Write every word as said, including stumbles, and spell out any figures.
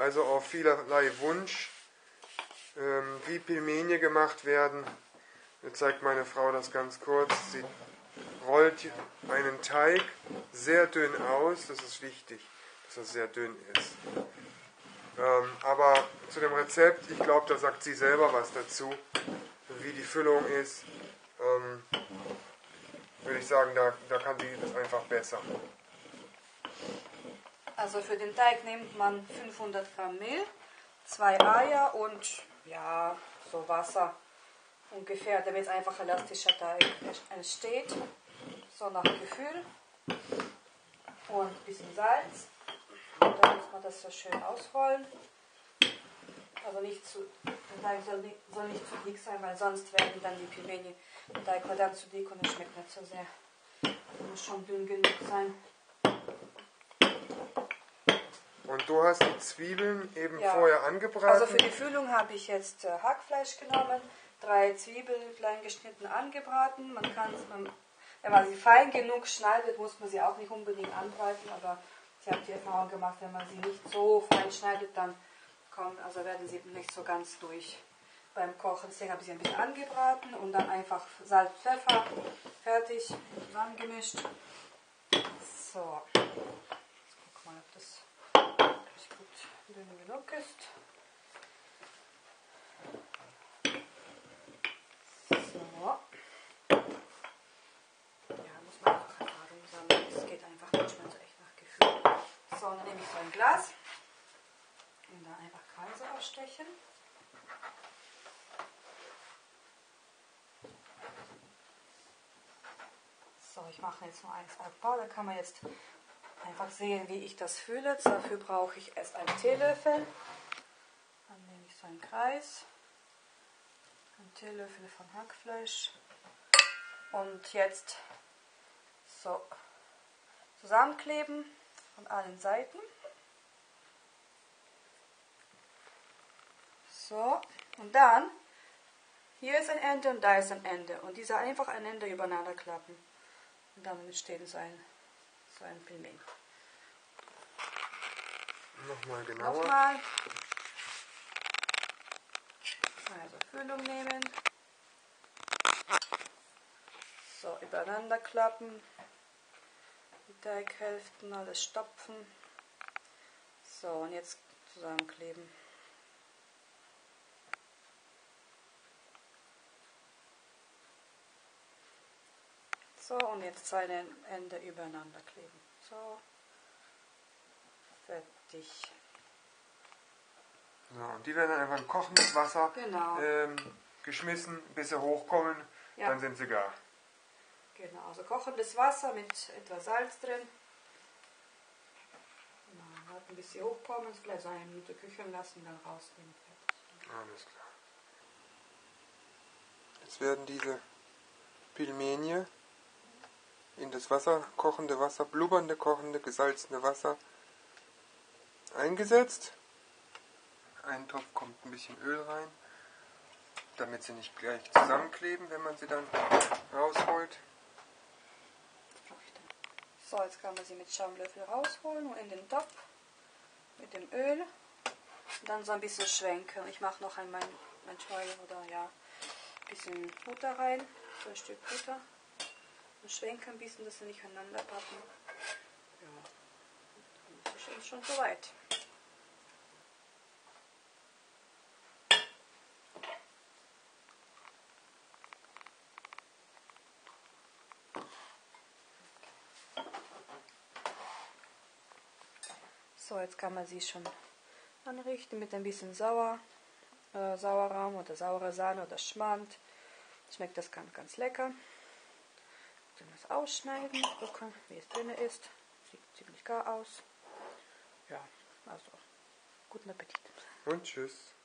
also auf vielerlei Wunsch, ähm, wie Pilmeni gemacht werden. Jetzt zeigt meine Frau das ganz kurz. Sie rollt einen Teig sehr dünn aus, das ist wichtig, dass er sehr dünn ist. Ähm, aber zu dem Rezept, ich glaube, da sagt sie selber was dazu, wie die Füllung ist. Ähm, würde ich sagen, da, da kann sie das einfach besser. Also für den Teig nimmt man fünfhundert Gramm Mehl, zwei Eier und ja, so Wasser ungefähr, damit einfach elastischer Teig entsteht. So nach Gefühl. Und ein bisschen Salz. Und dann muss man das so schön ausrollen. Also nicht zu, der Teig soll nicht, soll nicht zu dick sein, weil sonst werden dann die Pilmeni, der Teig wird dann zu dick und es schmeckt nicht so sehr. Der muss schon dünn genug sein. Und du hast die Zwiebeln eben Ja. vorher angebraten? Also für die Füllung habe ich jetzt äh, Hackfleisch genommen, drei Zwiebeln klein geschnitten angebraten. Man kann es, wenn man sie fein genug schneidet, muss man sie auch nicht unbedingt anbraten, aber ich habe die Erfahrung gemacht, wenn man sie nicht so fein schneidet, dann kommen, also werden sie nicht so ganz durch beim Kochen. Deswegen habe ich sie ein bisschen angebraten und dann einfach Salz, Pfeffer, fertig, zusammengemischt. So, jetzt guck mal, ob das gut dünn genug ist. So. Ja, muss man auch Erfahrung sammeln. Es geht einfach manchmal so echt nach Gefühl. So, dann nehme ich so ein Glas und da einfach Kreise ausstechen. So, ich mache jetzt nur eins Abbau. Da kann man jetzt einfach sehen, wie ich das fühle. Dafür brauche ich erst einen Teelöffel. Dann nehme ich so einen Kreis. Einen Teelöffel von Hackfleisch. Und jetzt so zusammenkleben von allen Seiten. So, und dann, hier ist ein Ende und da ist ein Ende. Und diese einfach ein Ende übereinander klappen. Und dann entsteht so ein, so ein Pilmeni. Nochmal genauer. Nochmal. Also Füllung nehmen. So, übereinander klappen. Die Teighälften, alles stopfen. So, und jetzt zusammenkleben. So, und jetzt zwei Ende übereinander kleben. So. Fertig. So, und die werden dann einfach in kochendes Wasser Genau. ähm, geschmissen, bis sie hochkommen, Ja. dann sind sie gar. Genau, also kochendes Wasser mit etwas Salz drin. Genau, warten bis sie hochkommen, vielleicht so eine Minute köcheln lassen, dann rausnehmen. Fertig. Alles klar. Jetzt werden diese Pilmeni in das Wasser, kochende Wasser, blubbernde, kochende, gesalzene Wasser eingesetzt. Einen Topf kommt ein bisschen Öl rein, damit sie nicht gleich zusammenkleben, wenn man sie dann rausholt. So, jetzt kann man sie mit Schaumlöffel rausholen und in den Topf mit dem Öl und dann so ein bisschen schwenken. Ich mache noch einmal manchmal oder ja ein bisschen Butter rein, so ein Stück Butter und schwenken ein bisschen, dass sie nicht aneinander pappen. Ja, dann ist es schon soweit. So, jetzt kann man sie schon anrichten mit ein bisschen Sauer, äh, Sauerrahm oder saure Sahne oder Schmand. Schmeckt das ganz, ganz lecker. Dann das ausschneiden, gucken, wie es drin ist. Sieht ziemlich gar aus. Ja, also guten Appetit. Und tschüss.